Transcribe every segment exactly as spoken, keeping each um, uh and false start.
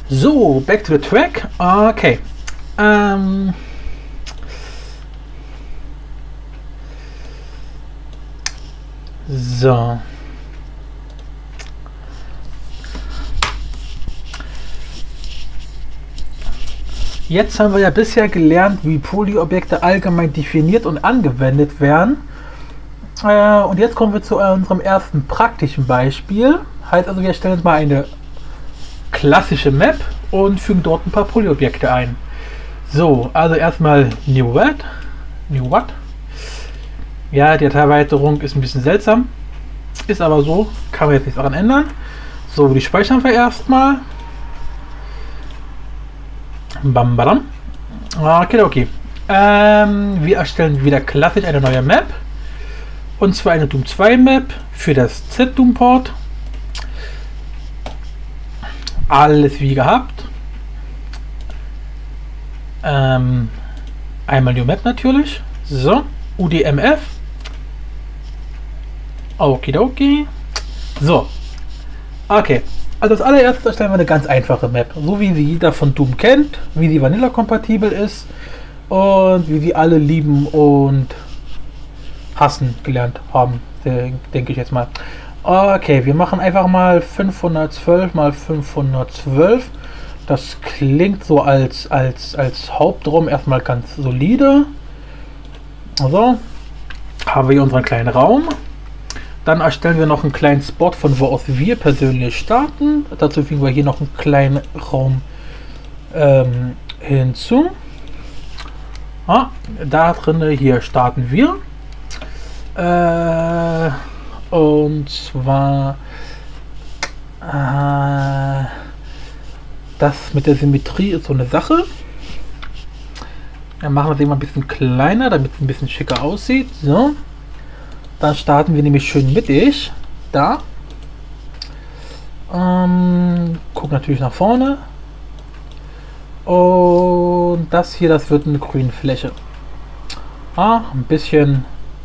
So, back to the track. Okay. Ähm. So. Jetzt haben wir ja bisher gelernt, wie Polyobjekte allgemein definiert und angewendet werden. Äh, und jetzt kommen wir zu unserem ersten praktischen Beispiel. Heißt also, wir stellen uns mal eine klassische Map und fügen dort ein paar Polyobjekte ein. So, also erstmal New What. New What? Ja, die Erweiterung ist ein bisschen seltsam. Ist aber so, kann man jetzt nichts daran ändern. So, die speichern wir erstmal. Bam, bam. Okay, okay. Ähm, wir erstellen wieder klassisch eine neue Map. Und zwar eine Doom zwei Map für das Z-Doom-Port. Alles wie gehabt. Ähm, einmal New Map natürlich. So, U D M F. Okidoki. So. Okay. Also als allererstes erstellen wir eine ganz einfache Map, so wie sie jeder von Doom kennt, wie sie Vanilla-kompatibel ist und wie sie alle lieben und hassen gelernt haben, denke ich jetzt mal. Okay, wir machen einfach mal fünfhundertzwölf mal fünfhundertzwölf. Das klingt so als, als, als Hauptraum erstmal ganz solide. So, haben wir hier unseren kleinen Raum. Dann erstellen wir noch einen kleinen Spot, von wo aus wir persönlich starten. Dazu fügen wir hier noch einen kleinen Raum ähm, hinzu. Ah, da drin hier starten wir. Äh, und zwar äh, das mit der Symmetrie ist so eine Sache. Dann machen wir sie mal ein bisschen kleiner, damit es ein bisschen schicker aussieht. So. Dann starten wir nämlich schön mittig. Da. Ähm, guck natürlich nach vorne. Und das hier, das wird eine grüne Fläche. Ah, ein bisschen.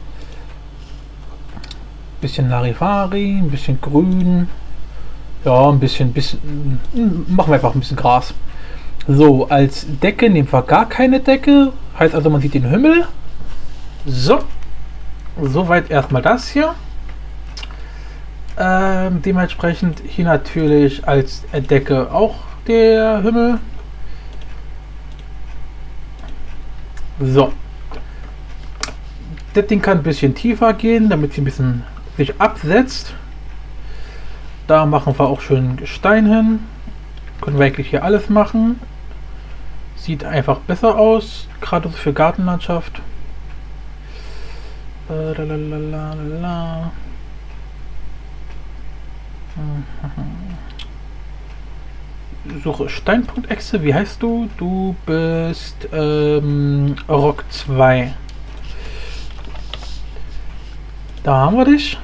Bisschen Larifari, ein bisschen grün. Ja, ein bisschen, bisschen. Machen wir einfach ein bisschen Gras. So, als Decke nehmen wir gar keine Decke. Heißt also, man sieht den Himmel. So. Soweit erstmal das hier. Ähm, dementsprechend hier natürlich als Decke auch der Himmel. So. Das Ding kann ein bisschen tiefer gehen, damit sie ein bisschen sich absetzt. Da machen wir auch schön Gestein hin. Können wir eigentlich hier alles machen. Sieht einfach besser aus, gerade für Gartenlandschaft. Lalalala. Suche Stein.exe, wie heißt du? Du bist ähm, Rock zwei. Da haben wir dich.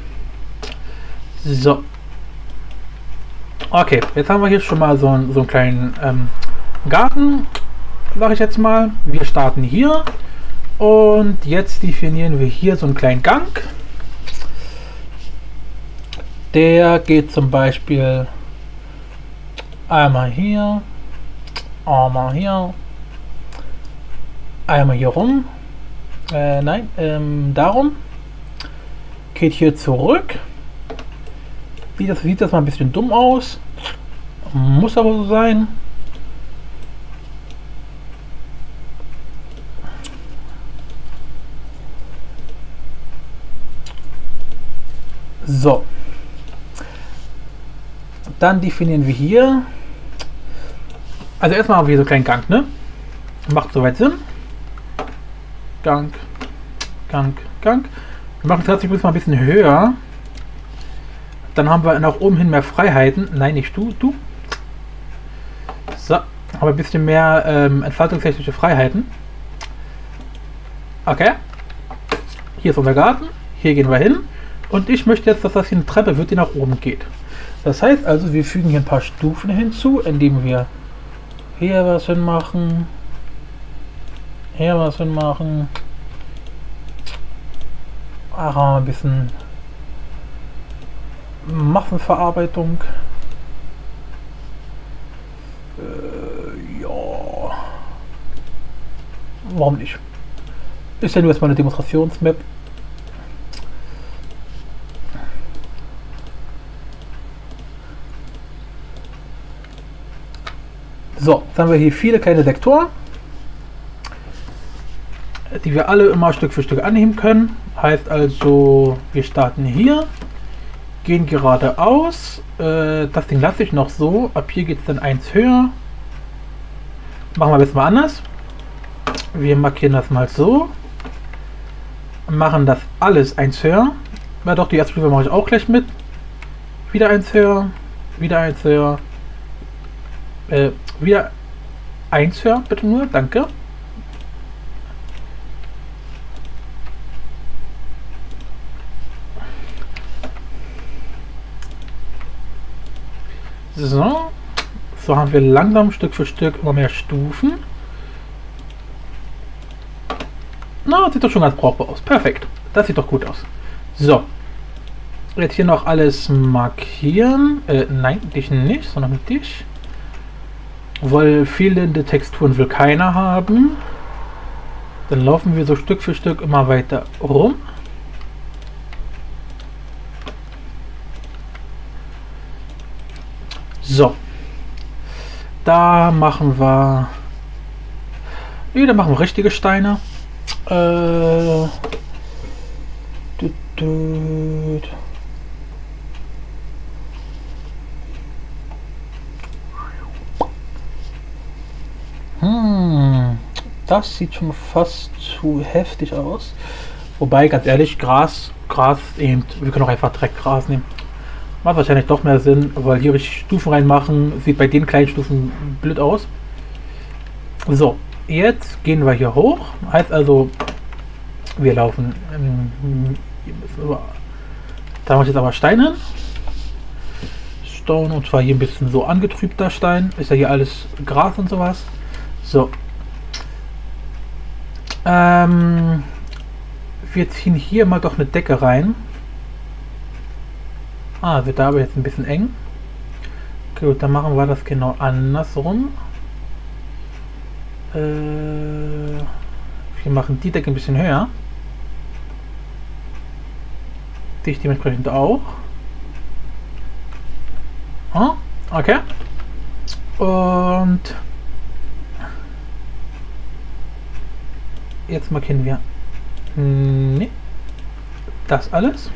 So. Okay, jetzt haben wir hier schon mal so, einen, so einen kleinen ähm, Garten, sage ich jetzt mal. Wir starten hier. Und jetzt definieren wir hier so einen kleinen Gang. Der geht zum Beispiel einmal hier, einmal hier, einmal hier rum. Äh, nein, ähm, darum. Geht hier zurück. Sieht das, sieht das mal ein bisschen dumm aus. Muss aber so sein. So, dann definieren wir hier, also erstmal haben wir hier so einen kleinen Gang, ne? Macht soweit Sinn. Gang, Gang, Gang. Wir machen es tatsächlich mal ein bisschen höher. Dann haben wir nach oben hin mehr Freiheiten. Nein, nicht du, du. So, aber ein bisschen mehr ähm, entfaltungstechnische Freiheiten. Okay. Hier ist unser Garten. Hier gehen wir hin. Und ich möchte jetzt, dass das hier eine Treppe wird, die nach oben geht. Das heißt also, wir fügen hier ein paar Stufen hinzu, indem wir hier was hinmachen, hier was hinmachen. Ach, ein bisschen Massenverarbeitung. warum nicht? Ist ja nur erstmal eine Demonstrationsmap. So, jetzt haben wir hier viele kleine Sektoren, die wir alle immer Stück für Stück annehmen können. Heißt also, wir starten hier, gehen geradeaus. Äh, das Ding lasse ich noch so. Ab hier geht es dann eins höher. Machen wir jetzt mal anders. Wir markieren das mal so. Machen das alles eins höher. Na doch, die erste Stufe mache ich auch gleich mit. Wieder eins höher. Wieder eins höher. Äh, wieder eins höher, bitte nur. Danke. So. So haben wir langsam Stück für Stück immer mehr Stufen. Na, sieht doch schon ganz brauchbar aus. Perfekt. Das sieht doch gut aus. So. Jetzt hier noch alles markieren. Äh, nein, dich nicht, sondern mit dich. Weil fehlende Texturen will keiner haben. Dann laufen wir so Stück für Stück immer weiter rum. So. Da machen wir... Nee, da machen wir richtige Steine. Äh... Tut, tut. Hm, das sieht schon fast zu heftig aus. Wobei, ganz ehrlich, Gras, Gras eben, wir können auch einfach Dreckgras nehmen. Macht wahrscheinlich doch mehr Sinn, weil hier richtig Stufen reinmachen, sieht bei den kleinen Stufen blöd aus. So, jetzt gehen wir hier hoch. Heißt also, wir laufen. Ähm, hier müssen wir, da mache ich jetzt aber Stein hin. Stone, und zwar hier ein bisschen so angetrübter Stein. Ist ja hier alles Gras und sowas. So. Ähm, wir ziehen hier mal doch eine Decke rein. Ah, wird da aber jetzt ein bisschen eng. Gut, dann machen wir das genau andersrum. Äh, wir machen die Decke ein bisschen höher. Dich dementsprechend auch. Ah, okay. Und jetzt markieren wir nee, das alles.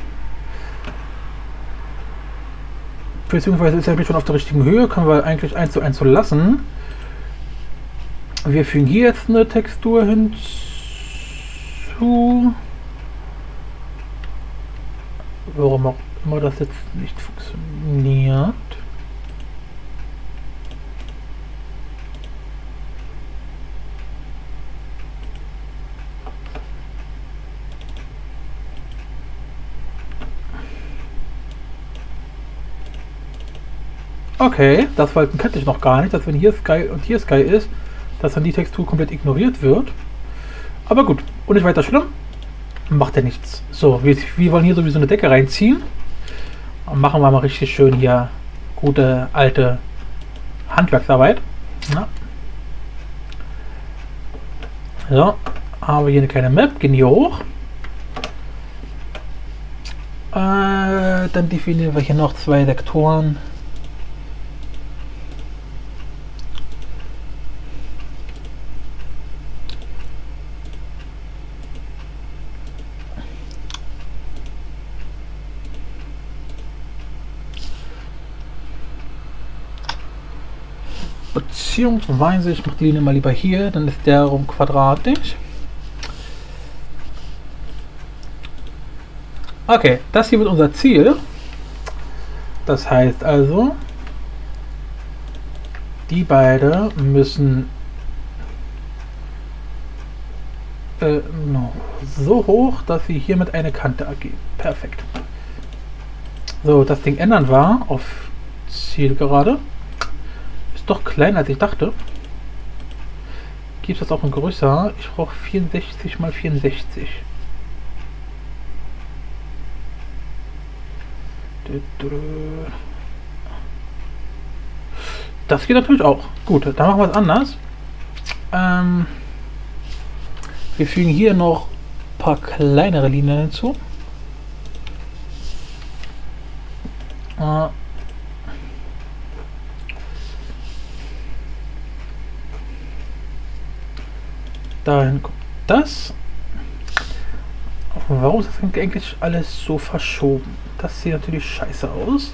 Beziehungsweise ist er schon auf der richtigen Höhe, können wir eigentlich eins zu eins so lassen. Wir fügen hier jetzt eine Textur hinzu. Warum auch immer das jetzt nicht funktioniert. Okay, das Falten kannte ich noch gar nicht, dass wenn hier Sky und hier Sky ist, dass dann die Textur komplett ignoriert wird. Aber gut, und nicht weiter schlimm. Macht ja nichts. So, wir, wir wollen hier sowieso eine Decke reinziehen. Und machen wir mal richtig schön hier gute alte Handwerksarbeit. Ja. So, haben wir hier eine kleine Map, gehen hier hoch. Äh, dann definieren wir hier noch zwei Sektoren. Beziehungsweise, ich mache die Linie mal lieber hier, dann ist der rum quadratisch. Okay, das hier wird unser Ziel. Das heißt also, die beiden müssen äh, no, so hoch, dass sie hiermit eine Kante ergeben. Perfekt. So, das Ding ändern wir auf Zielgerade. Doch kleiner als ich dachte. Gibt es auch ein größer? Ich brauche vierundsechzig mal vierundsechzig. Das geht natürlich auch. Gut, dann machen wir es anders. Ähm Wir fügen hier noch ein paar kleinere Linien hinzu. Äh, Dahin kommt das. Warum ist das eigentlich alles so verschoben? Das sieht natürlich scheiße aus.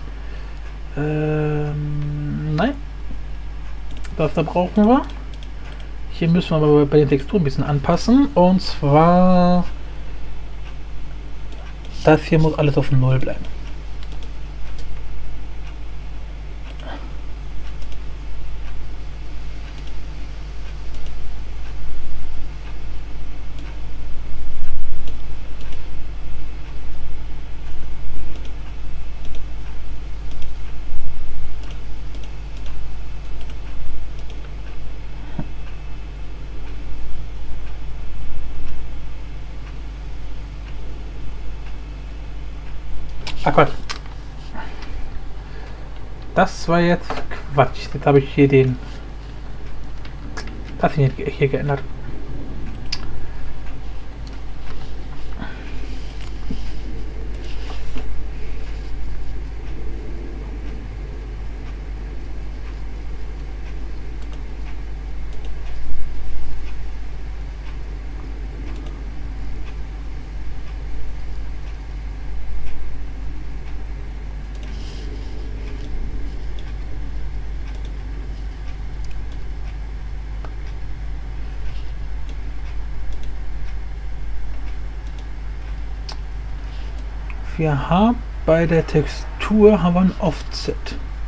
Ähm, nein. Das da brauchen wir. Hier müssen wir aber bei den Texturen ein bisschen anpassen. Und zwar das hier muss alles auf null bleiben. Ach Quatsch. Das war jetzt Quatsch. Jetzt habe ich hier den. Das hier, hier geändert. Wir haben bei der Textur haben wir ein Offset.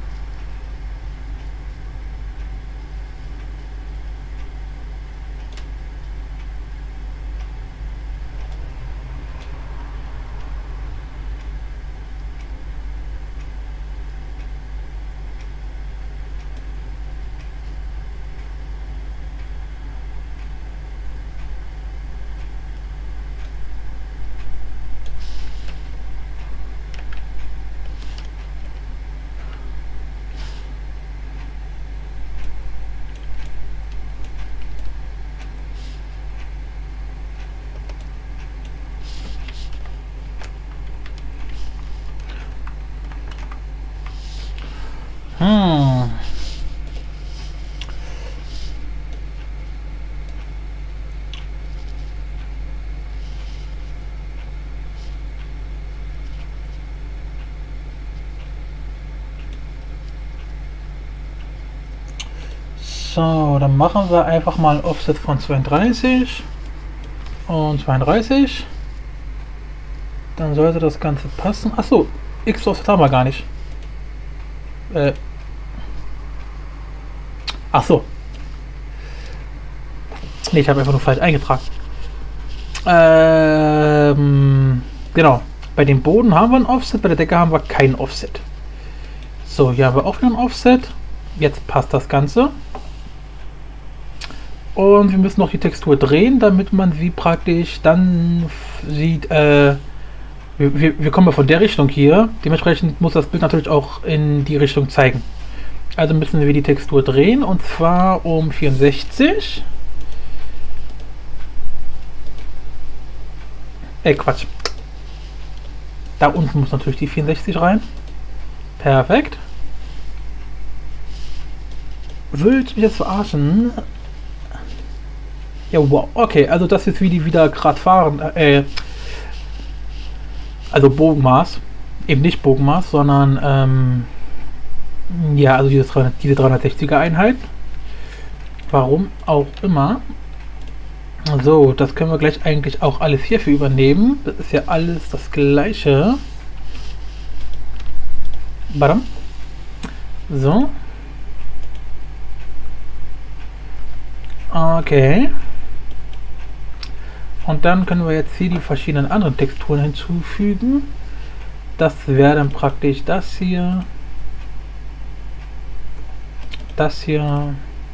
Hm. So, dann machen wir einfach mal ein Offset von zweiunddreißig und zweiunddreißig. Dann sollte das Ganze passen. Achso, X-Offset haben wir gar nicht. Äh. Ach so. Nee, ich habe einfach nur falsch eingetragen. Ähm, genau. Bei dem Boden haben wir ein Offset, bei der Decke haben wir kein Offset. So, hier haben wir auch noch ein Offset. Jetzt passt das Ganze. Und wir müssen noch die Textur drehen, damit man sie praktisch dann sieht. Äh, wir, wir, wir kommen ja von der Richtung hier. Dementsprechend muss das Bild natürlich auch in die Richtung zeigen. Also müssen wir die Textur drehen, und zwar um vierundsechzig. Äh, Quatsch. Da unten muss natürlich die vierundsechzig rein. Perfekt. Willst du mich jetzt verarschen? Ja, wow. Okay, also das ist wie die wieder gerade fahren. Äh, also Bogenmaß. Eben nicht Bogenmaß, sondern ähm, ja, also dieses, diese dreihundertsechziger Einheit. Warum auch immer. So, das können wir gleich eigentlich auch alles hierfür übernehmen. Das ist ja alles das gleiche. Badam. So. Okay. Und dann können wir jetzt hier die verschiedenen anderen Texturen hinzufügen. Das wäre dann praktisch das hier. Das hier.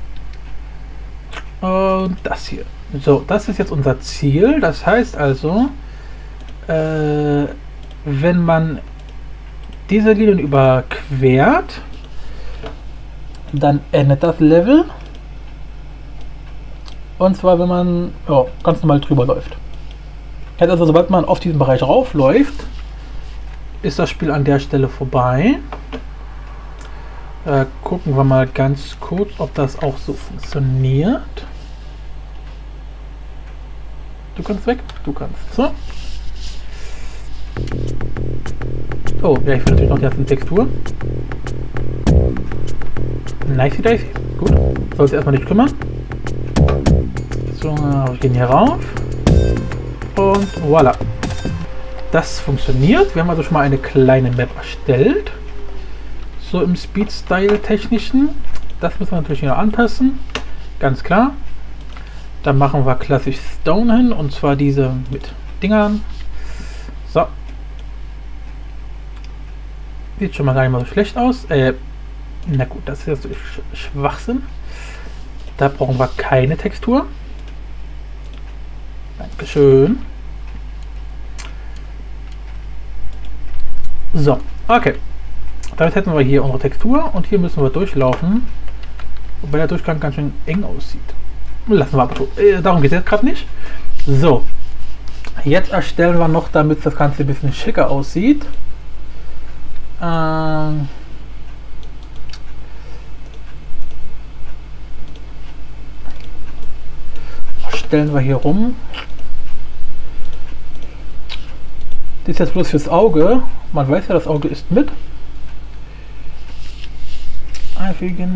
Und das hier. So, das ist jetzt unser Ziel. Das heißt also, äh, wenn man diese Linien überquert, dann endet das Level. Und zwar, wenn man ja, ganz normal drüber läuft. Jetzt also, sobald man auf diesen Bereich raufläuft, ist das Spiel an der Stelle vorbei. Äh, gucken wir mal ganz kurz, ob das auch so funktioniert. Du kannst weg, du kannst. So. Oh, ja, ich will natürlich noch die erste Textur. Nice, nice. Gut. Soll sich erstmal nicht kümmern. So, wir gehen hier rauf. Und voilà. Das funktioniert. Wir haben also schon mal eine kleine Map erstellt. So im Speed-Style-Technischen. Das müssen wir natürlich noch anpassen. Ganz klar. Dann machen wir klassisch Stone hin. Und zwar diese mit Dingern. So. Sieht schon mal gar nicht mal so schlecht aus. Äh, na gut, das ist jetzt Sch Schwachsinn. Da brauchen wir keine Textur. Dankeschön. So, okay. Damit hätten wir hier unsere Textur und hier müssen wir durchlaufen. Wobei der Durchgang ganz schön eng aussieht. Lassen wir aber so. Äh, darum geht es jetzt gerade nicht. So. Jetzt erstellen wir noch, damit das Ganze ein bisschen schicker aussieht. Ähm. Stellen wir hier rum. Das ist jetzt bloß fürs Auge. Man weiß ja, das Auge ist mit. Einfügen.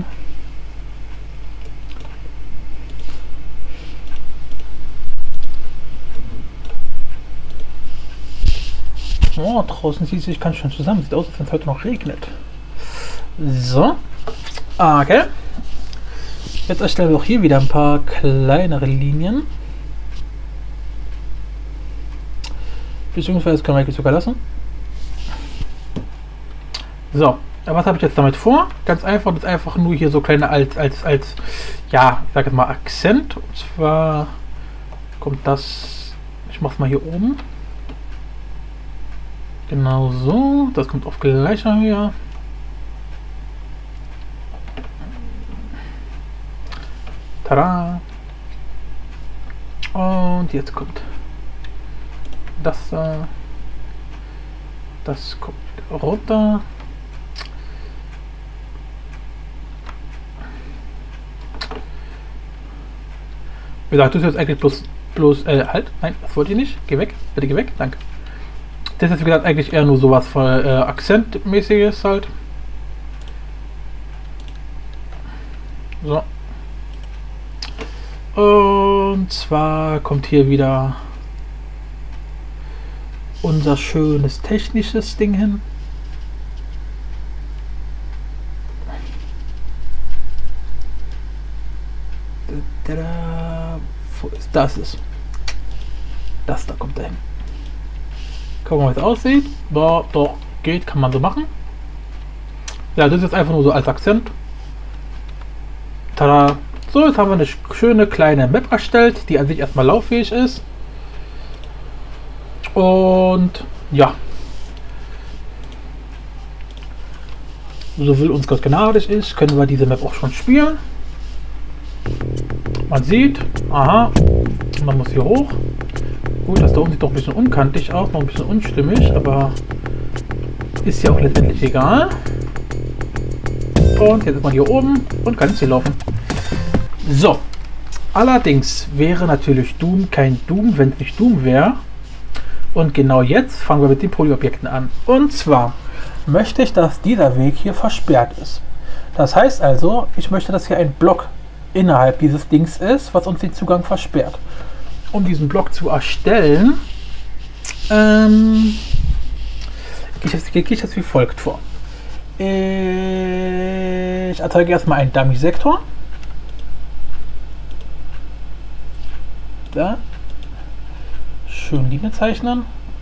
Oh, draußen sieht sich ganz schön zusammen. Sieht aus, als wenn es heute noch regnet. So. Okay. Jetzt erstellen wir auch hier wieder ein paar kleinere Linien. Beziehungsweise können wir eigentlich sogar lassen. So, was habe ich jetzt damit vor? Ganz einfach, das ist einfach nur hier so kleine als, als, als, ja, ich sage jetzt mal Akzent. Und zwar kommt das, ich mache es mal hier oben. Genau so, das kommt auf gleicher Höhe. Tada! Und jetzt kommt das, äh, das kommt runter. Wie gesagt, das ist jetzt eigentlich bloß, bloß, äh, halt, nein, das wollte ich nicht. Geh weg, bitte geh weg, danke. Das ist, wie gesagt, eigentlich eher nur sowas von äh, Akzentmäßiges halt. So. Und zwar kommt hier wieder unser schönes technisches Ding hin. Wo ist das? Ist das da kommt dahin. Gucken wir mal, wie es aussieht. Boah, doch, geht, kann man so machen. Ja, das ist jetzt einfach nur so als Akzent. Tada! So, jetzt haben wir eine schöne kleine Map erstellt, die an sich erstmal lauffähig ist. Und ja. So will uns Gott gnadig ist, können wir diese Map auch schon spielen. Man sieht, aha, man muss hier hoch. Gut, das da unten sieht doch ein bisschen unkantig aus, noch ein bisschen unstimmig, aber ist ja auch letztendlich egal. Und jetzt ist man hier oben und kann jetzt hier laufen. So, allerdings wäre natürlich Doom kein Doom, wenn es nicht Doom wäre. Und genau jetzt fangen wir mit den Polyobjekten an. Und zwar möchte ich, dass dieser Weg hier versperrt ist. Das heißt also, ich möchte, dass hier ein Block innerhalb dieses Dings ist, was uns den Zugang versperrt. Um diesen Block zu erstellen, ähm, gehe ich, geh ich jetzt wie folgt vor. Ich erzeuge erstmal einen Dummy-Sektor. Da. Schön Linie zeichnen.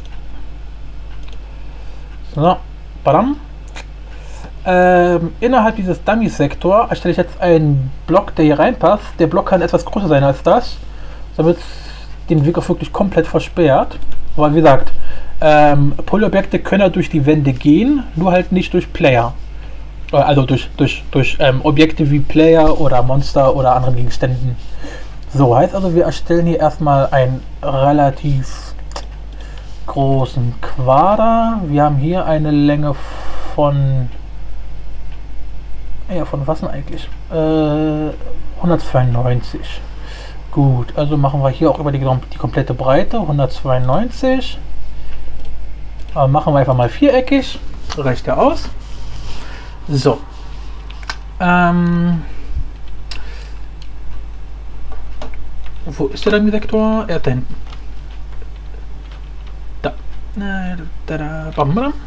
So, badam. Ähm, innerhalb dieses Dummy-Sektor erstelle ich jetzt einen Block, der hier reinpasst. Der Block kann etwas größer sein als das, damit den Weg auch wirklich komplett versperrt. Aber wie gesagt, ähm, Polyobjekte können ja durch die Wände gehen, nur halt nicht durch Player. Also durch, durch, durch ähm, Objekte wie Player oder Monster oder anderen Gegenständen. So, heißt also, wir erstellen hier erstmal einen relativ großen Quader. Wir haben hier eine Länge von, ja, von was denn eigentlich? Äh, hundertzweiundneunzig. Gut, also machen wir hier auch über die, die komplette Breite, hundertzweiundneunzig. Aber machen wir einfach mal viereckig. Reicht ja aus. So. Ähm, wo ist der dann, der Vektor? Er ist da hinten. Da. Da, da, bam, bam.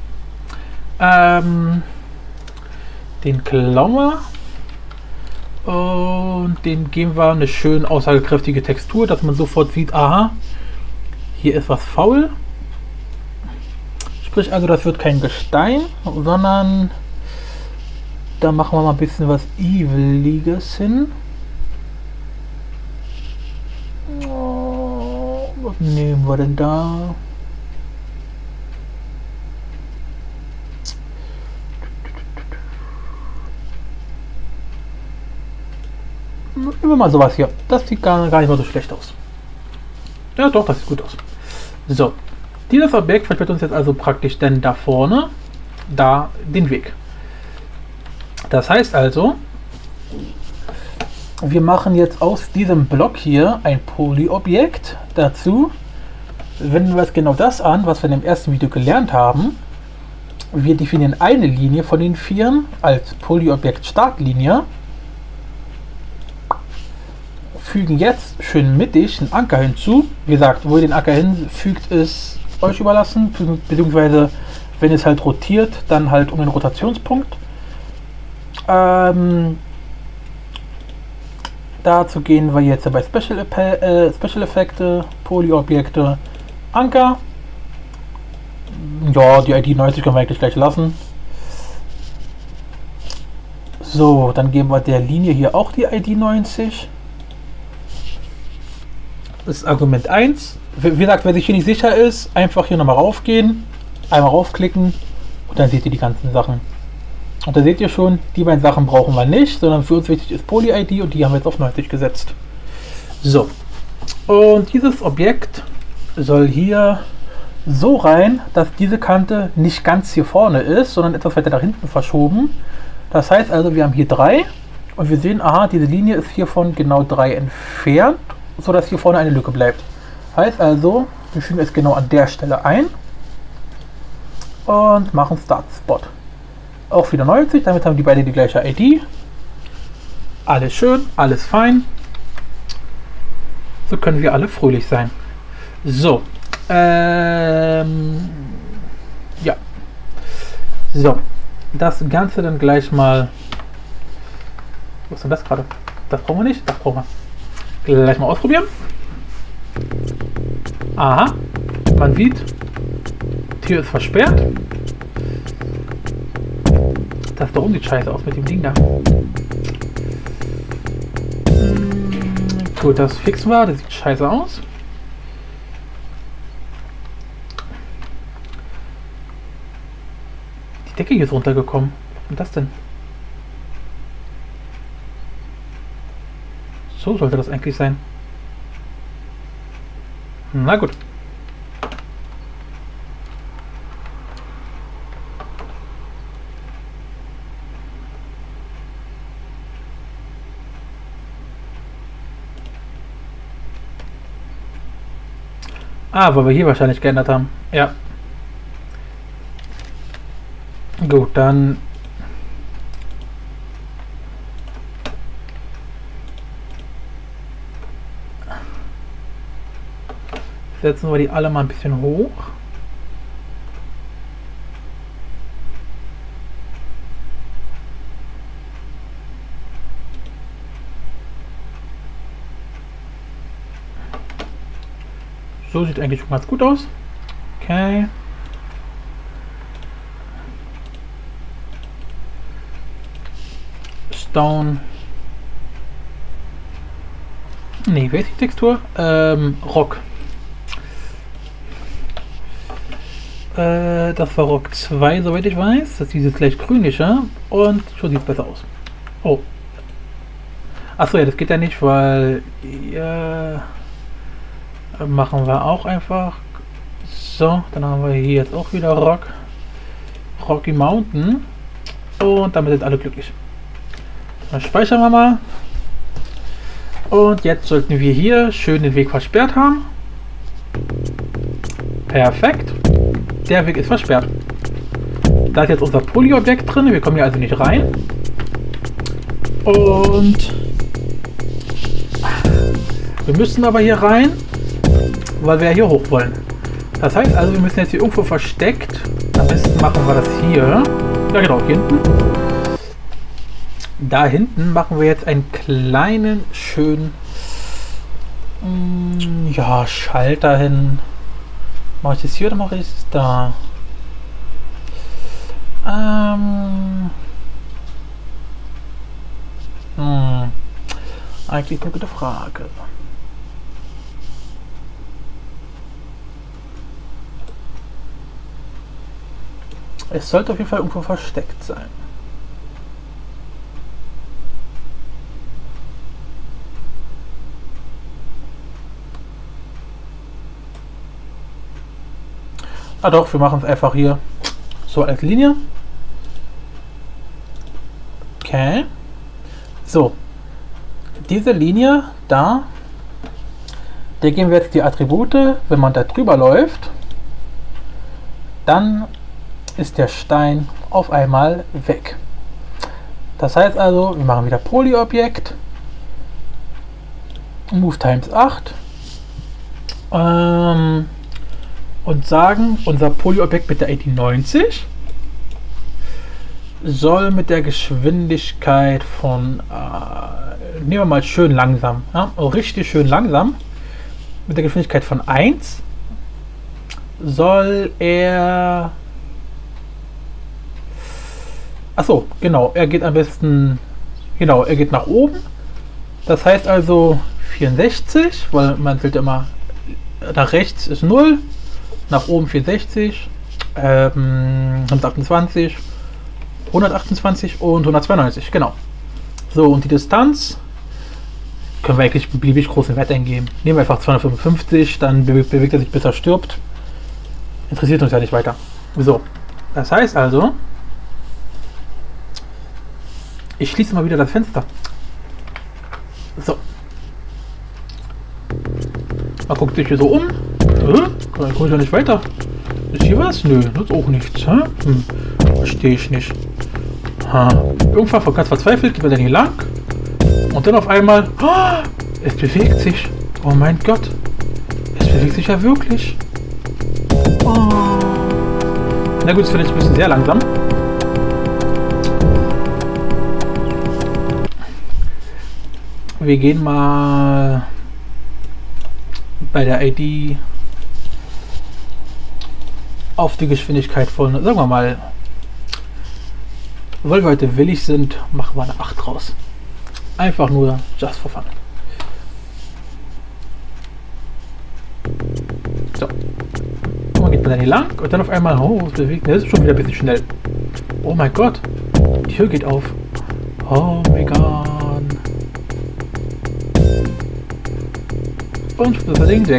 Ähm, den klauen wir. Und den geben wir eine schön aussagekräftige Textur, dass man sofort sieht, aha, hier ist was faul. Sprich also, das wird kein Gestein, sondern da machen wir mal ein bisschen was Eviliges hin. Oh, was nehmen wir denn da? Nehmen wir mal sowas hier. Das sieht gar, gar nicht mal so schlecht aus. Ja doch, das sieht gut aus. So, dieses Objekt versperrt uns jetzt also praktisch denn da vorne, da den Weg. Das heißt also, wir machen jetzt aus diesem Block hier ein Polyobjekt. Dazu wenden wir jetzt genau das an, was wir in dem ersten Video gelernt haben. Wir definieren eine Linie von den Vieren als Polyobjekt Startlinie. Fügen jetzt schön mittig einen Anker hinzu. Wie gesagt, wo ihr den Anker hinfügt, ist euch überlassen, beziehungsweise wenn es halt rotiert, dann halt um den Rotationspunkt. Ähm, dazu gehen wir jetzt bei Special, äh, Special Effekte, Polyobjekte, Anker. Ja, die I D neunzig können wir eigentlich gleich lassen. So, dann geben wir der Linie hier auch die I D neunzig. Das ist Argument eins. Wie gesagt, wer sich hier nicht sicher ist, einfach hier nochmal raufgehen, einmal raufklicken und dann seht ihr die ganzen Sachen. Und da seht ihr schon, die beiden Sachen brauchen wir nicht, sondern für uns wichtig ist Poly-I D und die haben wir jetzt auf neunzig gesetzt. So, und dieses Objekt soll hier so rein, dass diese Kante nicht ganz hier vorne ist, sondern etwas weiter nach hinten verschoben. Das heißt also, wir haben hier drei und wir sehen, aha, diese Linie ist hiervon genau drei entfernt, so dass hier vorne eine Lücke bleibt. Heißt also, wir fügen es genau an der Stelle ein und machen Start Spot. Auch wieder neunzig, damit haben die beide die gleiche I D. Alles schön, alles fein. So können wir alle fröhlich sein. So, ähm, ja. So, das Ganze dann gleich mal. Was ist denn das gerade? Das brauchen wir nicht, das brauchen wir. Gleich mal ausprobieren. Aha, man sieht, Tür ist versperrt. Das da oben sieht scheiße aus mit dem Ding da. Gut, das fixen wir, das sieht scheiße aus. Die Decke hier ist runtergekommen. Was ist das denn? So sollte das eigentlich sein. Na gut. Ah, weil wir hier wahrscheinlich geändert haben. Ja. Gut, dann setzen wir die alle mal ein bisschen hoch. So sieht eigentlich schon ganz gut aus. Okay. Stone. Nee, wer ist die Textur? Ähm, Rock. Äh, das war Rock zwei, soweit ich weiß. Das ist dieses gleich grünliche. Und schon sieht es besser aus. Oh. Achso, ja, das geht ja nicht, weil ja, machen wir auch einfach. So, dann haben wir hier jetzt auch wieder Rock. Rocky Mountain. Und damit sind alle glücklich. Dann speichern wir mal. Und jetzt sollten wir hier schön den Weg versperrt haben. Perfekt. Der Weg ist versperrt. Da ist jetzt unser Polyobjekt drin. Wir kommen hier also nicht rein. Und wir müssen aber hier rein, weil wir ja hier hoch wollen. Das heißt also, wir müssen jetzt hier irgendwo versteckt. Am besten machen wir das hier. Ja genau, hier hinten. Da hinten machen wir jetzt einen kleinen, schönen ja, Schalter hin. Mache ich das hier oder mache ich es da? Ähm. Hm. Eigentlich eine gute Frage. Es sollte auf jeden Fall irgendwo versteckt sein. Ah doch, wir machen es einfach hier so als Linie. Okay. So. Diese Linie da, der geben wir jetzt die Attribute. Wenn man da drüber läuft, dann ist der Stein auf einmal weg. Das heißt also, wir machen wieder Polyobjekt. Move times acht. Ähm, und sagen, unser Polyobjekt mit der I D neunzig soll mit der Geschwindigkeit von, äh, nehmen wir mal schön langsam, ja, richtig schön langsam, mit der Geschwindigkeit von eins soll er, achso, genau, er geht am besten, genau, er geht nach oben, das heißt also vierundsechzig, weil man zählt immer, nach rechts ist null, nach oben vierundsechzig, ähm, hundertachtundzwanzig, hundertachtundzwanzig und hundertzweiundneunzig, genau. So, und die Distanz können wir eigentlich beliebig großen Wert eingeben. Nehmen wir einfach zweihundertfünfundfünfzig, dann be bewegt er sich bis er stirbt. Interessiert uns ja nicht weiter. So, das heißt also, ich schließe mal wieder das Fenster. So. Man guckt sich hier so um. Äh, komme ich ja nicht weiter. Ist hier was? Nö, das ist auch nichts. Hä? Hm, verstehe ich nicht. Ha. Irgendwann von ganz verzweifelt geht man dann hier lang. Und dann auf einmal, oh, es bewegt sich. Oh mein Gott. Es bewegt sich ja wirklich. Oh. Na gut, ist vielleicht ein bisschen sehr langsam. Wir gehen mal bei der I D auf die Geschwindigkeit von, sagen wir mal, weil wir heute willig sind, machen wir eine acht raus. Einfach nur just for fun. So. Und man geht dann hier lang und dann auf einmal, oh, es bewegt, das ist schon wieder ein bisschen schnell. Oh mein Gott, die Tür geht auf. Oh mein Gott. Und das ist das Ding weg.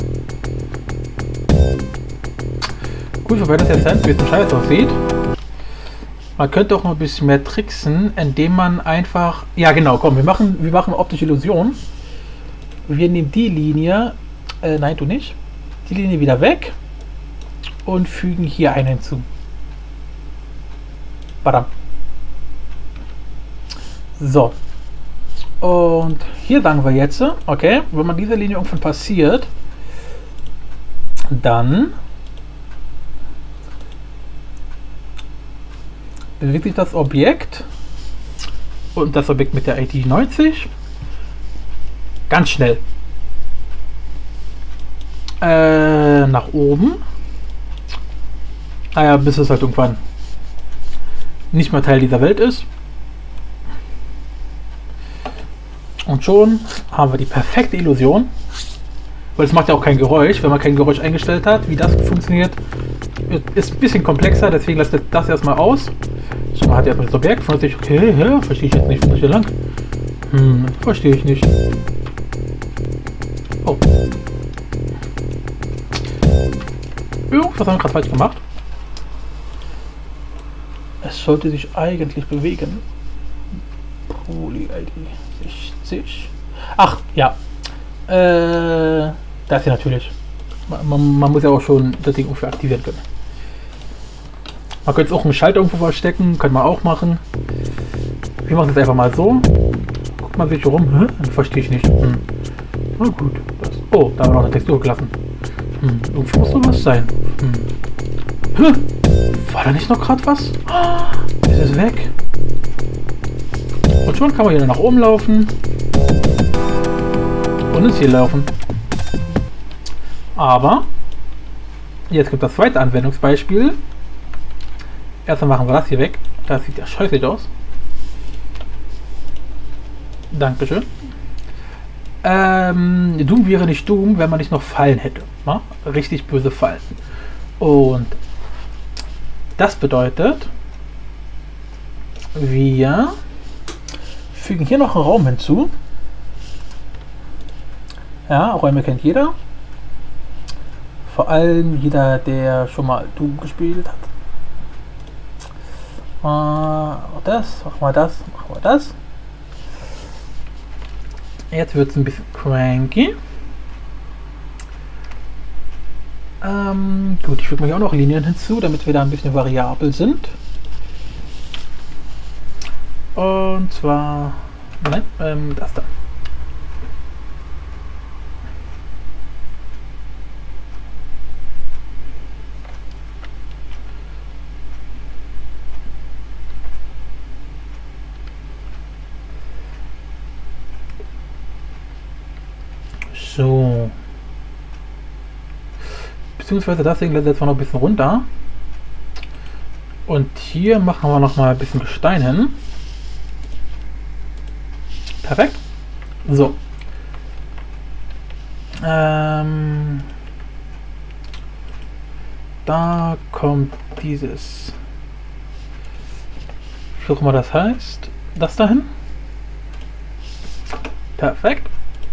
Gut, wobei das jetzt ein bisschen scheiße aussieht. Man könnte auch noch ein bisschen mehr tricksen, indem man einfach... Ja genau, komm, wir machen, wir machen optische Illusion. Wir nehmen die Linie... Äh, nein, du nicht. Die Linie wieder weg. Und fügen hier einen hinzu. Badam. So. Und hier sagen wir jetzt, okay, wenn man diese Linie irgendwann passiert, dann bewegt sich das Objekt und das Objekt mit der I D neunzig ganz schnell äh, nach oben. Naja, bis es halt irgendwann nicht mehr Teil dieser Welt ist. Und schon haben wir die perfekte Illusion, weil es macht ja auch kein Geräusch, wenn man kein Geräusch eingestellt hat. Wie das funktioniert, ist ein bisschen komplexer, deswegen lasst ihr das erstmal aus. So, man hat erstmal das Objekt, von sich, okay, ja, verstehe ich jetzt nicht, von hier lang. Hm, verstehe ich nicht. Oh. Irgendwas haben wir gerade falsch gemacht. Es sollte sich eigentlich bewegen. Poly-I D sechzig. Ach, ja. Äh, das hier natürlich. Man, man muss ja auch schon das Ding irgendwie aktivieren können. Man könnte es auch einen Schalter irgendwo verstecken, könnte man auch machen. Wir machen das einfach mal so. Guckt man sich rum. Hä? Das verstehe ich nicht. Hm. Na gut. Das, oh, da haben wir noch eine Textur gelassen. Hm. Irgendwo muss noch was sein. Hm. Hä? War da nicht noch gerade was? Oh, ist es weg? Und schon kann man hier nach oben laufen. Und ins Ziel laufen. Aber jetzt gibt es das zweite Anwendungsbeispiel. Erstmal machen wir das hier weg. Das sieht ja scheußlich aus. Dankeschön. Ähm, Doom wäre nicht Doom, wenn man nicht noch Fallen hätte. Na? Richtig böse Fallen. Und das bedeutet, wir fügen hier noch einen Raum hinzu. Ja, Räume kennt jeder. Vor allem jeder, der schon mal Doom gespielt hat. Äh, das, machen wir das, machen wir das. Jetzt wird es ein bisschen cranky. Ähm, gut, ich füge mir auch noch Linien hinzu, damit wir da ein bisschen variabel sind. Und zwar, nein, ähm, das da. So. Beziehungsweise das Ding setzt wir noch ein bisschen runter. Und hier machen wir noch mal ein bisschen Gestein hin. Perfekt. So. Ähm, da kommt dieses. Wie auch immer das heißt. Das dahin. Perfekt.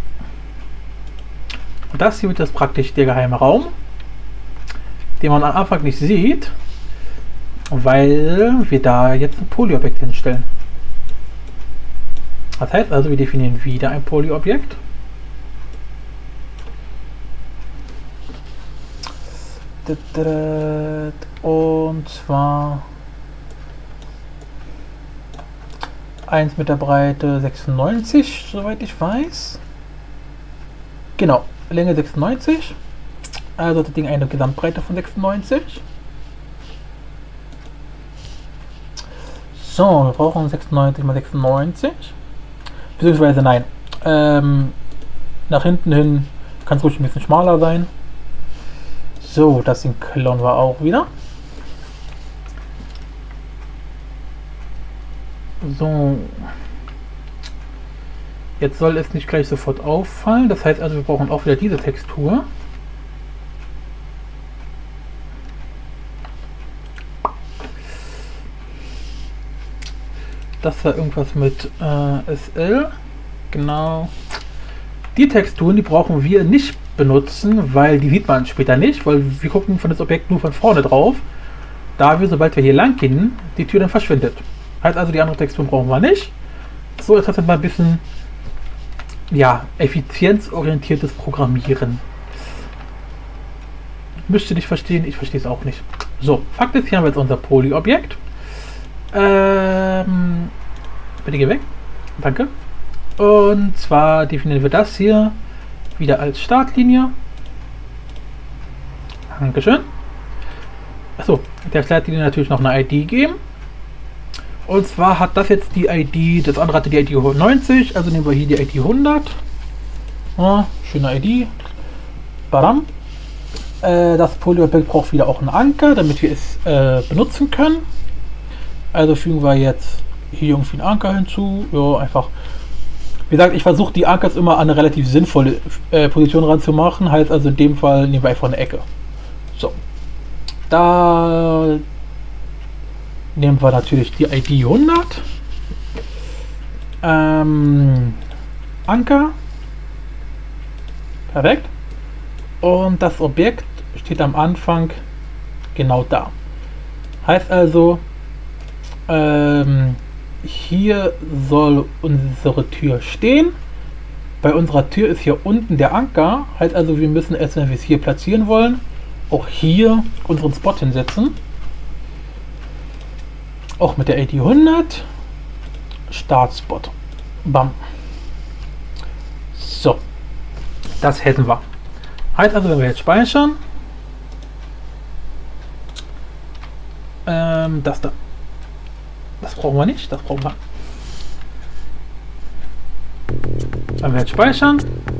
Und das hier wird jetzt praktisch der geheime Raum, den man am Anfang nicht sieht, weil wir da jetzt ein Polyobjekt hinstellen. Das heißt also, wir definieren wieder ein Polyobjekt. Und zwar eins mit der Breite sechsundneunzig, soweit ich weiß. Genau, Länge sechsundneunzig. Also das Ding eine Gesamtbreite von sechsundneunzig. So, wir brauchen sechsundneunzig mal sechsundneunzig. Beziehungsweise nein. Ähm, nach hinten hin kann es ruhig ein bisschen schmaler sein. So, das Ding klauen wir auch wieder. So. Jetzt soll es nicht gleich sofort auffallen. Das heißt also, wir brauchen auch wieder diese Textur. Das war irgendwas mit äh, S L. Genau. Die Texturen, die brauchen wir nicht benutzen, weil die sieht man später nicht, weil wir gucken von das Objekt nur von vorne drauf. Da wir, sobald wir hier lang gehen, die Tür dann verschwindet. Heißt also, die andere Texturen brauchen wir nicht. So ist das dann mal ein bisschen, ja, effizienzorientiertes Programmieren. Müsst ihr nicht verstehen, ich verstehe es auch nicht. So, Fakt ist, hier haben wir jetzt unser Polyobjekt. Ähm, bitte geh weg. Danke. Und zwar definieren wir das hier wieder als Startlinie. Dankeschön. Achso, der Startlinie natürlich noch eine I D geben. Und zwar hat das jetzt die I D, das andere hatte die I D neunzig, also nehmen wir hier die I D hundert. Ja, schöne I D. Badam. Äh, das Polyobjekt braucht wieder auch einen Anker, damit wir es äh, benutzen können. Also fügen wir jetzt hier irgendwie einen Anker hinzu. Ja, einfach. Wie gesagt, ich versuche die Ankers immer an eine relativ sinnvolle äh, Position ranzumachen. Heißt also in dem Fall nehmen wir einfach eine Ecke. So. Da nehmen wir natürlich die I D hundert. Ähm, Anker. Perfekt. Und das Objekt steht am Anfang genau da. Heißt also, ähm, hier soll unsere Tür stehen. Bei unserer Tür ist hier unten der Anker. Heißt also, wir müssen erst, wenn wir es hier platzieren wollen, auch hier unseren Spot hinsetzen. Auch mit der A D hundert. Startspot. Bam. So. Das hätten wir. Heißt also, wenn wir jetzt speichern, ähm, das da. Das brauchen wir nicht, das brauchen wir. Wenn wir jetzt speichern,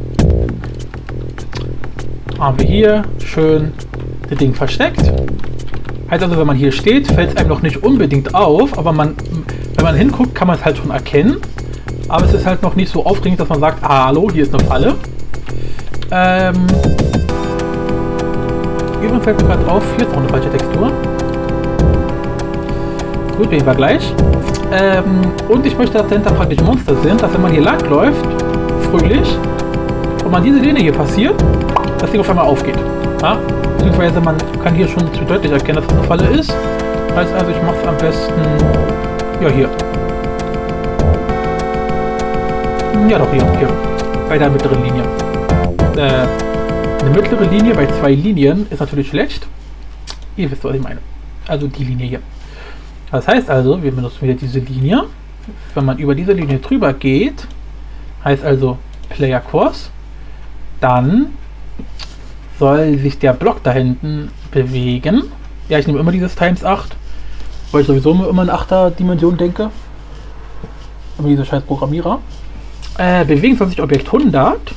haben wir hier schön das Ding versteckt. Heißt also, wenn man hier steht, fällt es einem noch nicht unbedingt auf, aber man, wenn man hinguckt, kann man es halt schon erkennen. Aber es ist halt noch nicht so aufregend, dass man sagt, ah, hallo, hier ist eine Falle. Ähm, übrigens fällt mir gerade auf, hier ist auch eine falsche Textur. Gut, reden wir gleich. Ähm, und ich möchte, dass dahinter praktisch Monster sind, dass wenn man hier lang läuft, fröhlich, und man diese Linie hier passiert, das Ding auf einmal aufgeht. Ja? Beziehungsweise man kann hier schon zu deutlich erkennen, dass das eine Falle ist. Heißt also, ich mache es am besten, ja, hier. Ja, doch, hier, hier. Bei der mittleren Linie. Äh, eine mittlere Linie bei zwei Linien ist natürlich schlecht. Ihr wisst, was ich meine. Also die Linie hier. Das heißt also, wir benutzen wieder diese Linie. Wenn man über diese Linie drüber geht, heißt also Player Course, dann soll sich der Block da hinten bewegen. Ja, ich nehme immer dieses Times acht, weil ich sowieso immer in achter Dimension denke. Immer diese scheiß Programmierer. Äh, bewegen soll sich Objekt hundert.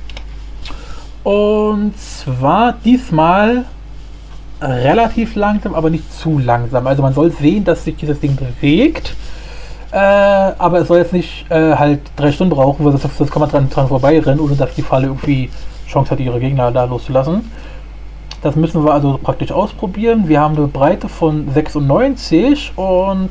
Und zwar diesmal relativ langsam, aber nicht zu langsam. Also man soll sehen, dass sich dieses Ding bewegt. Äh, aber es soll jetzt nicht äh, halt drei Stunden brauchen, weil das, das kann man dran, dran vorbeirennen, ohne dass die Falle irgendwie Chance hat, ihre Gegner da loszulassen. Das müssen wir also praktisch ausprobieren. Wir haben eine Breite von sechsundneunzig und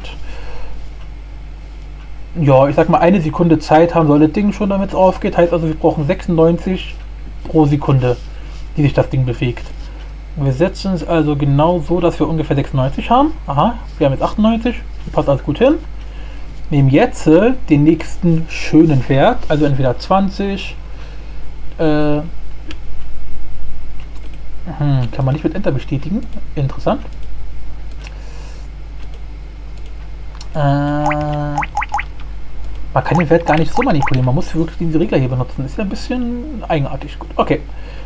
ja, ich sag mal, eine Sekunde Zeit haben soll das Ding schon, damit es aufgeht. Heißt also, wir brauchen sechsundneunzig pro Sekunde, die sich das Ding bewegt. Wir setzen es also genau so, dass wir ungefähr sechsundneunzig haben. Aha, wir haben jetzt achtundneunzig, passt alles gut hin. Nehmen jetzt äh, den nächsten schönen Wert, also entweder zwanzig, äh, hm, kann man nicht mit Enter bestätigen, interessant. Äh, man kann den Wert gar nicht so manipulieren, man muss wirklich diese Regler hier benutzen, ist ja ein bisschen eigenartig. Gut, okay.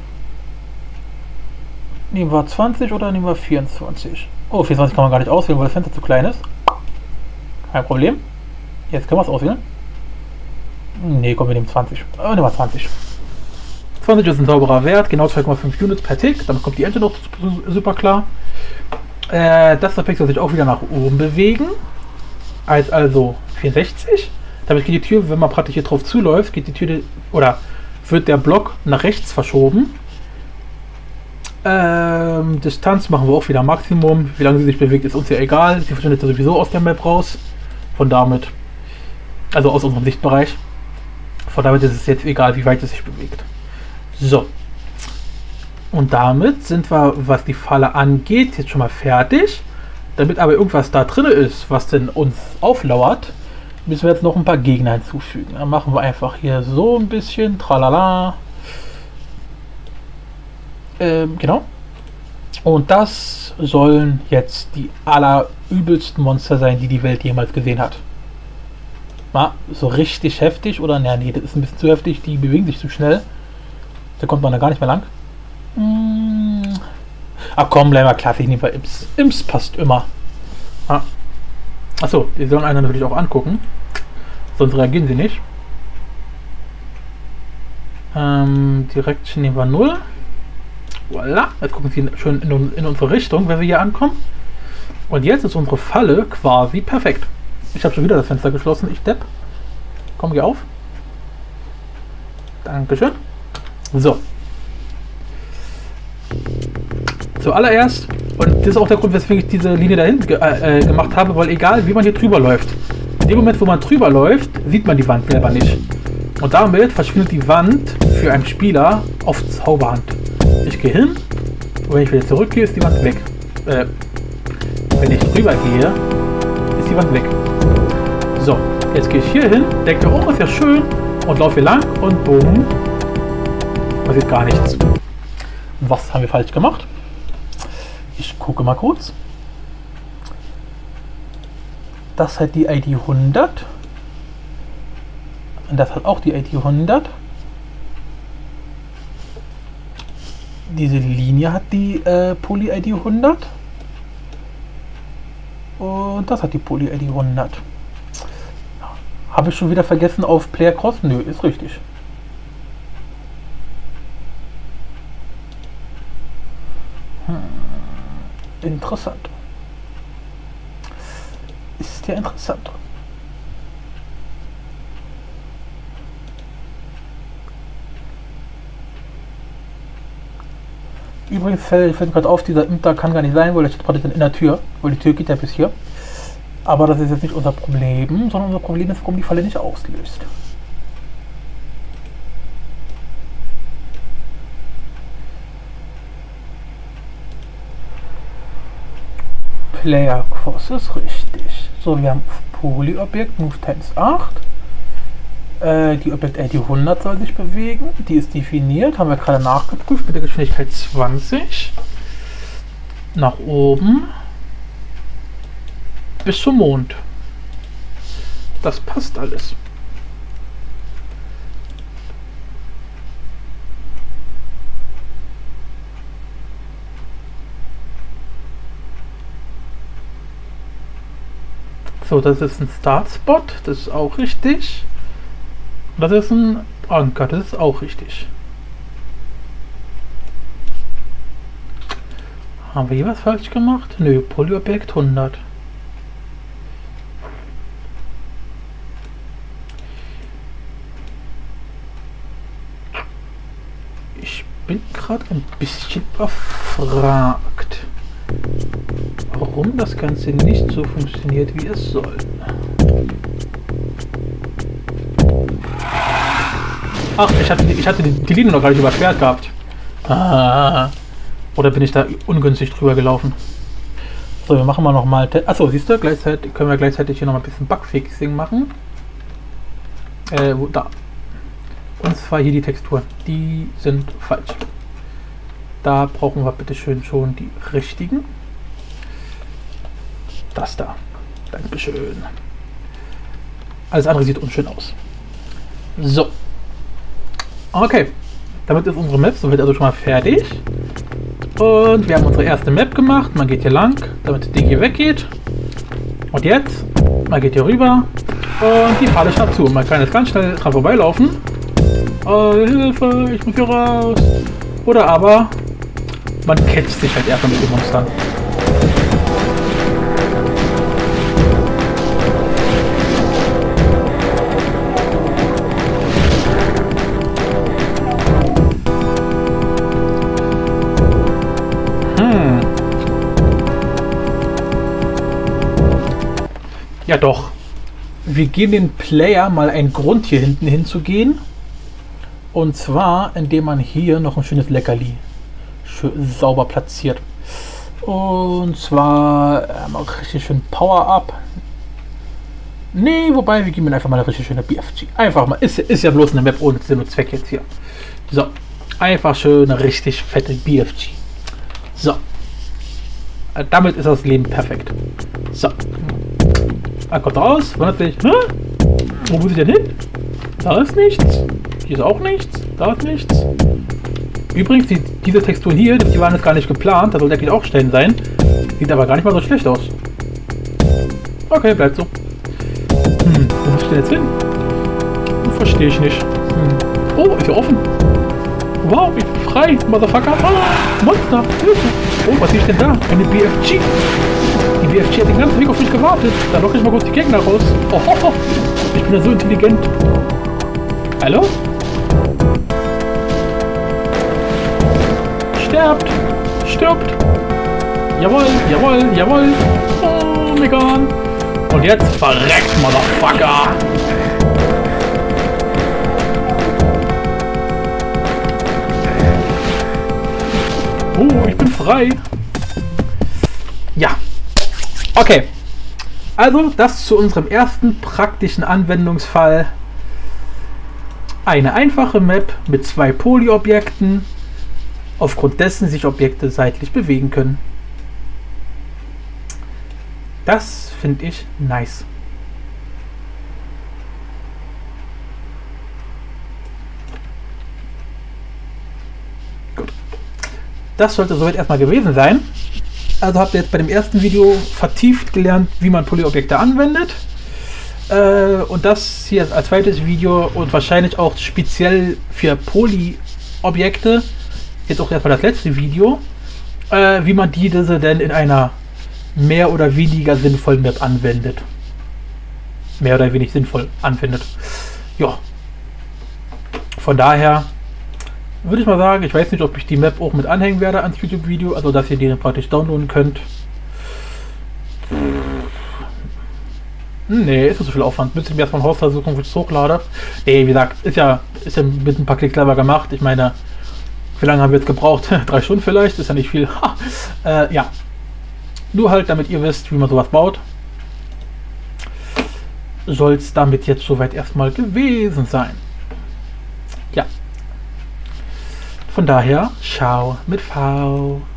Nehmen wir zwanzig oder nehmen wir vierundzwanzig? Oh, vierundzwanzig kann man gar nicht auswählen, weil das Fenster zu klein ist. Kein Problem. Jetzt können wir es auswählen. Ne, komm, wir nehmen zwanzig. Oh, nehmen wir zwanzig. zwanzig ist ein sauberer Wert, genau zwei Komma fünf Units per Tick. Damit kommt die Ente noch super klar. Äh, das Objekt soll sich auch wieder nach oben bewegen. Als also vierundsechzig. Damit geht die Tür, wenn man praktisch hier drauf zuläuft, geht die Tür, oder wird der Block nach rechts verschoben. Ähm, Distanz machen wir auch wieder Maximum. Wie lange sie sich bewegt, ist uns ja egal. Sie verschwindet sowieso aus der Map raus. Von damit, also aus unserem Sichtbereich. Von damit ist es jetzt egal, wie weit es sich bewegt. So. Und damit sind wir, was die Falle angeht, jetzt schon mal fertig. Damit aber irgendwas da drin ist, was denn uns auflauert, müssen wir jetzt noch ein paar Gegner hinzufügen. Dann machen wir einfach hier so ein bisschen, tralala. Ähm, genau. Und das sollen jetzt die allerübelsten Monster sein, die die Welt jemals gesehen hat. Na, so richtig heftig, oder? Na, nee, das ist ein bisschen zu heftig, die bewegen sich zu schnell. Da kommt man da gar nicht mehr lang. Hm. Ach komm, bleiben wir klassisch, nehmen wir Imps. Imps passt immer. Ah. Achso, die sollen einen natürlich auch angucken. Sonst reagieren sie nicht. Ähm, direkt nehmen wir null. Voilà. Jetzt gucken sie schön in, in unsere Richtung, wenn wir hier ankommen. Und jetzt ist unsere Falle quasi perfekt. Ich habe schon wieder das Fenster geschlossen. Ich depp. Komm, geh auf. Dankeschön. So. Zuallererst, und das ist auch der Grund, weswegen ich diese Linie dahin ge äh, gemacht habe, weil egal wie man hier drüber läuft, in dem Moment, wo man drüber läuft, sieht man die Wand selber nicht. Und damit verschwindet die Wand für einen Spieler auf Zauberhand. Ich gehe hin und wenn ich wieder zurückgehe, ist die Wand weg. Äh, wenn ich drüber gehe, ist die Wand weg. So, jetzt gehe ich hier hin, denke, oh, ist ja schön und laufe hier lang und bumm, passiert gar nichts. Was haben wir falsch gemacht? Ich gucke mal kurz. Das hat die I D hundert. Und das hat auch die I D hundert. Diese Linie hat die äh, Poly-I D hundert. Und das hat die Poly-I D hundert. Habe ich schon wieder vergessen auf Player Cross? Nö, ist richtig. Hm. Interessant. Ist ja interessant. Übrigens fällt mir gerade auf, dieser Imter kann gar nicht sein, weil er steht gerade in der Tür. Weil die Tür geht ja bis hier. Aber das ist jetzt nicht unser Problem, sondern unser Problem ist, warum die Falle nicht auslöst. Player Cross ist richtig. So, wir haben Poly-Objekt, Move Times acht. Äh, die Objekt-I D hundert soll sich bewegen. Die ist definiert, haben wir gerade nachgeprüft mit der Geschwindigkeit zwanzig. Nach oben. Bis zum Mond. Das passt alles. So, das ist ein Startspot, das ist auch richtig. Das ist ein Anker, das ist auch richtig. Haben wir hier was falsch gemacht? Nö, Polyobjekt hundert. Ich bin gerade ein bisschen überfragt, warum das Ganze nicht so funktioniert, wie es soll. Ach, ich hatte, ich hatte die, die Linie noch gar nicht überquert gehabt. Ah, oder bin ich da ungünstig drüber gelaufen? So, wir machen mal noch mal. Achso, siehst du, gleichzeitig können wir gleichzeitig hier noch mal ein bisschen Bugfixing machen. Äh, wo, da. Und zwar hier die Texturen. Die sind falsch. Da brauchen wir bitte schön schon die richtigen. Das da. Dankeschön. Alles andere sieht unschön aus. So. Okay. Damit ist unsere Map somit also schon mal fertig. Und wir haben unsere erste Map gemacht. Man geht hier lang, damit das Ding hier weggeht. Und jetzt, man geht hier rüber. Und die Falle schaut zu. Und man kann jetzt ganz schnell dran vorbeilaufen. Oh, Hilfe, ich muss hier raus. Oder aber, man catcht sich halt erstmal mit den Monstern. Hm. Ja doch. Wir geben den Player mal einen Grund, hier hinten hinzugehen. Und zwar, indem man hier noch ein schönes Leckerli schön sauber platziert. Und zwar äh, mal richtig schön Power-Up. Nee, wobei, wir geben einfach mal eine richtig schöne B F G. Einfach mal, ist, ist ja bloß eine Map ohne Sinn und Zweck jetzt hier. So, einfach schön eine richtig fette B F G. So. Äh, damit ist das Leben perfekt. So. Er kommt raus, wundert sich, hä? Wo muss ich denn hin? Da ist nichts. Hier ist auch nichts. Da ist nichts. Übrigens, die, diese Texturen hier, die waren jetzt gar nicht geplant. Da soll eigentlich auch Stellen sein. Sieht aber gar nicht mal so schlecht aus. Okay, bleibt so. Hm, wo muss ich denn jetzt hin? Verstehe ich nicht. Hm. Oh, ist ja offen. Wow, ich bin frei, Motherfucker. Ah, Monster, Hilfe. Oh, was sehe ich denn da? Eine B F G. Die B F G hat den ganzen Weg auf mich gewartet. Da locke ich mal kurz die Gegner raus. Oh, oh, oh. Ich bin ja so intelligent. Hallo? Sterbt! Stirbt! Jawohl, jawohl, jawohl! Oh, Megan! Und jetzt verreckt, Motherfucker! Oh, ich bin frei. Ja. Okay. Also, das zu unserem ersten praktischen Anwendungsfall. Eine einfache Map mit zwei Polyobjekten, aufgrund dessen sich Objekte seitlich bewegen können. Das finde ich nice. Gut. Das sollte soweit erstmal gewesen sein. Also habt ihr jetzt bei dem ersten Video vertieft gelernt, wie man Polyobjekte anwendet. Äh, und das hier ist als zweites Video und wahrscheinlich auch speziell für Polyobjekte, jetzt auch erstmal das letzte Video, äh, wie man diese denn in einer mehr oder weniger sinnvollen Map anwendet. Mehr oder weniger sinnvoll anwendet. Ja. Von daher würde ich mal sagen, ich weiß nicht, ob ich die Map auch mit anhängen werde ans YouTube-Video, also dass ihr die dann praktisch downloaden könnt. Nee, ist nicht so viel Aufwand. Müsst ihr mir erstmal ein Haus versuchen, wo ich es hochlade. Nee, wie gesagt, ist ja, ist ja mit ein paar Klicks clever gemacht. Ich meine, wie lange haben wir jetzt gebraucht? Drei Stunden vielleicht, ist ja nicht viel. äh, ja. Nur halt, damit ihr wisst, wie man sowas baut. Soll es damit jetzt soweit erstmal gewesen sein. Ja. Von daher, ciao mit V.